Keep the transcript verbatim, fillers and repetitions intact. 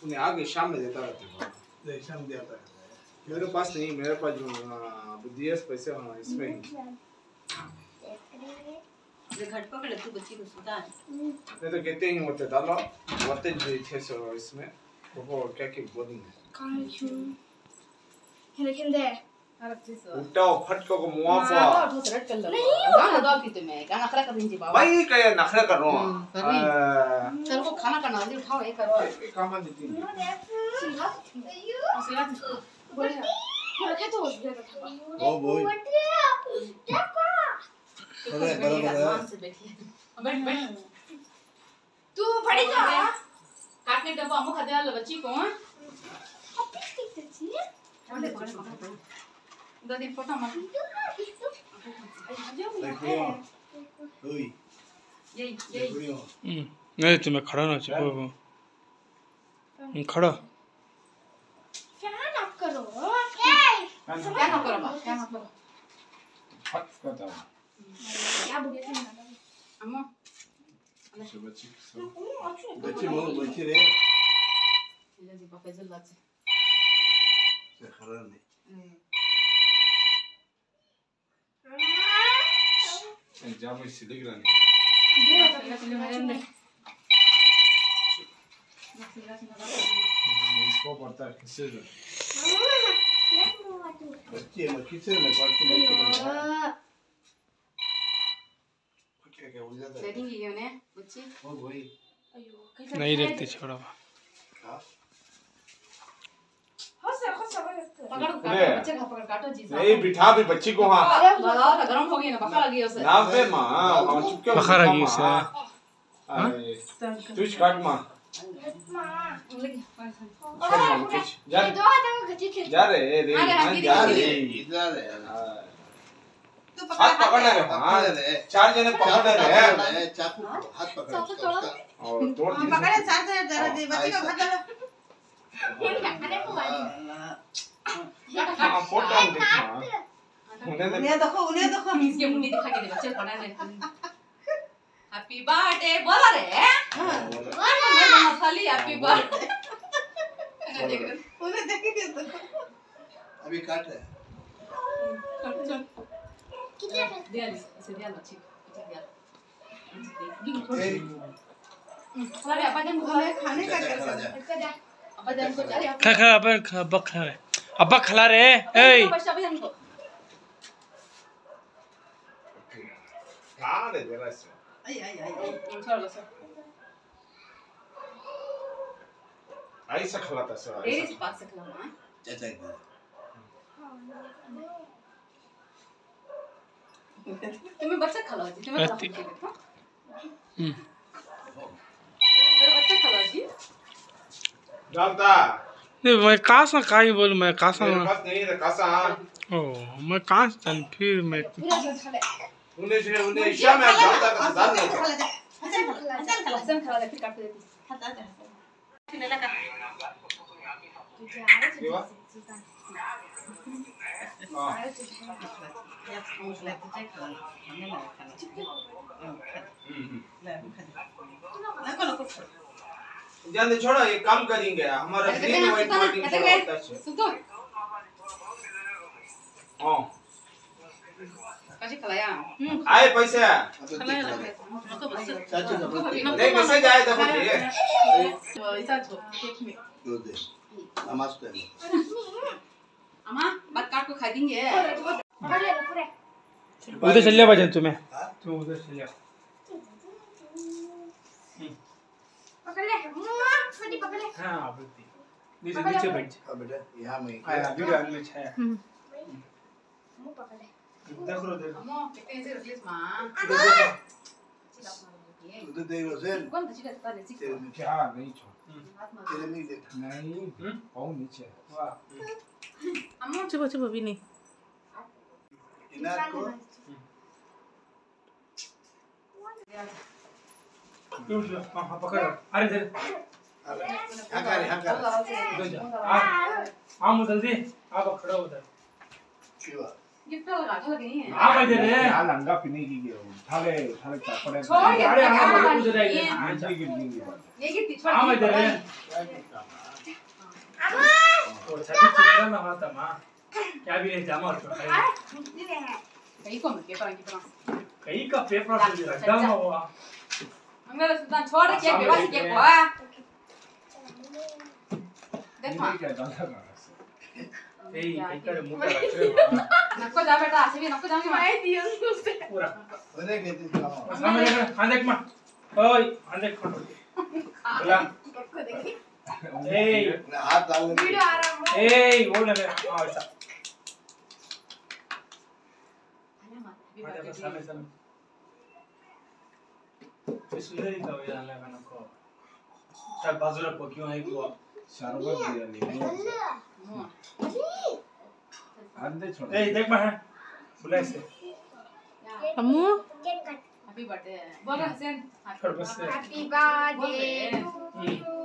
उन्हें आगे शाम में देता रहता है। देख शाम देता है। मेरे पास नहीं, मेरे पास जो बुद्धियस पैसे हाँ इसमें ही। ये घट पकड़ तू बच्ची को सुता। नहीं तो कहते ही होते डालो, होते जो थे सो इसमें वो क्या क्या बोलेंगे। कहाँ क्यों? है लेकिन दे। उठाओ फटको को मुआफा। हाँ तो सेलेक्ट कर लो। गाना दो की तुम्हें गाना नखरा कर दीजिए बाबा। भाई क्या नखरा कर रहा हूँ? चलो को खाना करना है उठाओ एक करो। एक काम देती हूँ। बढ़िया। ये रखे तो उस जगह था। ओ बोल। अरे बराबर है। बैठ बैठ। तू पड़ी जा। काटने डब्बा मुँह खाते वाला बच्ची को हाँ? दो दिन फोटो मत। ओए। यही यही। नहीं तुम्हें खड़ा ना चाहिए। खड़ा। फैन ऑफ करो। क्या ना करो बा? क्या ना करो? फट करता हूँ। क्या बुढ़िया से ना लगे। अम्मा। बच्ची बच्ची बच्ची वो बच्ची रे। ये जी पापा जल लाचे। से खरा नहीं। जाम में सिलेग रहा नहीं। इसको पड़ता है किससे? बच्ची है मक्खी से मैं काट तो बच्ची का। क्या क्या हो जाता है? लेटिंग ये ने बच्ची। ओ भाई। नहीं देखते छोड़ा। हाँ। पकड़ काटो बच्चे का पकड़ काटो जी साहब। नहीं बिठा भी बच्ची को हाँ। बाबा गरम हो गई ना बखा लगी उसे। ना पे माँ माँ चुपके बखा लगी उसे। तुझ काट माँ। जा जा रे रे जा रे इधर है। हाथ पकड़ना रे हाँ चार जने पकड़ना रे चाकू हाथ पकड़ चाकू तोड़ो। और तोड़ दी पकड़े चार चार जरा दे बच्ची को खा दो। हाँ फोटो हम देखना उन्हें उन्हें देखो उन्हें देखो इसके मुंडी दिखा के दे बच्चे को ना दे। हैप्पी बर्थडे बोला रे। हां बोला खाली हैप्पी बर्थडे। उन्हें देख के दे तो अभी काट रहे हैं। काट चल कितने दे इसे दे लो ठीक ठीक दे अरे अपन जन खाने का कर अपन जन को जा खा खा अपन खा अब्बा खा रे अब्बा खिला रे ए बच्चा भी हमको हाँ रे जरा से आई आई आई छोड़ दो सर ऐसा खिलाता सर तेरे से पास से खिलाना चाचा के तुम्हें बच्चा खिलाओ जी तुम्हें खिलाओ हम्म मेरा बच्चा खिलाओ जी जानता नहीं मैं कहाँ से कहाँ ही बोलूँ मैं कहाँ से मेरे पास नहीं है कासा ओ मैं कहाँ से चल फिर मैं उन्हें से उन्हें शाम में जानता का दाल नहीं था हसन खिला हसन खिला दे फिर काट देती हटा दे फिर लगा ये वा हाँ जान दे छोड़ो एक काम करेंगे हमारा ग्रीन व्हाइट मार्टिन छोड़ो सुतो हाँ कैसे खिलाया आए पैसे खिलाया तो बस चाचा का नहीं मैसेज आया देखो ये ऐसा तो केक में दो दे नमस्ते अम्मा बात काट को खा देंगे पकड़ ले पूरे। उधर चल जा भजन तुम्हें तुम उधर चल जा पकड़ ले मुआ छोटी पकड़ ले। हाँ बेटी नीचे नीचे बैठ हाँ बेटा यहाँ में आया वीडियो में छाया मुंह पकड़ ले। देख लो देखो अम्मा कितने से रिलीज मां उधर देख लो सेन कौन बच्ची का पता नहीं तेरे में क्या नहीं छोड़ तेरे में देख नहीं पाँव नीचे वाह अम्मा चुप चुप भी नहीं इनार को हाँ पकड़ अरे इधर हाँ कर हाँ कर उधर जा आ आ जल्दी आप खड़ा उधर शिवा गिफ्ट लगा था लगी आ भाई दे रे यार लंगा पीने की गया थाले थाले चापड़े छोड़ के अरे क्या हाँ, वाली मुझे तो ये चाहिए। जी गिरनी की बात ये गिफ्ट छोड़ आ भाई दे रे ओ छठी चित्रा ना होता मां क्या भी ले जामा और कहीं को मत के पर की पर कई का पेपर से एकदम हुआ अंगल सुल्तान छोड़ के के बस के को देख मां क्या डाला कहां से ए कई का मुंह का रखे नको जा बेटा ऐसे भी नको जाऊंगी मैं दियो उससे पूरा अरे कहते थे सामने देख हां देख मां ओए हां देख बोला नको देखी ए हाथ डाल वीडियो आ रहा है ए वो ना हां ऐसा अरे मत हां देखो सामने सामने ये सुंदरी का वे डालने का नको चल बाजूला को क्यों है को शरबत दिया नहीं अंदर छोड़ ए देख मां बुला से अम्मू हैप्पी बर्थडे बोलो हसन छोड़ बस हैप्पी बर्थडे टू